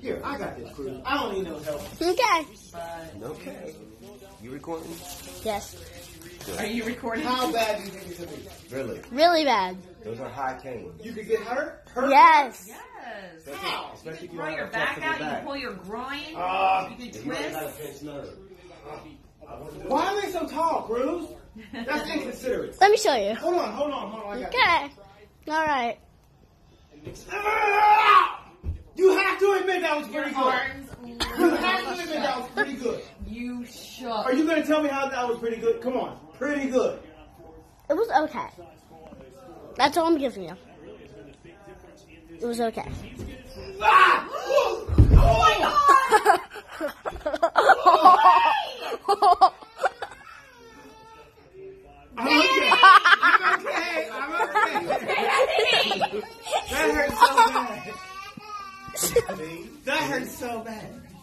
Here, I got this, Cruz. I don't need no help. Okay. Okay. You recording? Yes. Good. Are you recording? How bad do you think it could be? Really? Really bad. Those are high canes. You could get hurt? Hurt? Yes. Yes. How? Especially You if can throw have your a back flexible out, you back. can pull your groin, you can You might have a twist. pinched nerve. Why are they so tall, Cruz? That's inconsiderate. Let me show you. Hold on. I got Okay. All right. You have to admit that was pretty Your good. arms. You have to admit that was pretty good. You shook. Are you going to tell me how that was pretty good? Come on. Pretty good. It was okay. That's all I'm giving you. It was okay. Ah! Oh my God! I'm okay. I'm okay. That hurts so bad. That hurts so bad.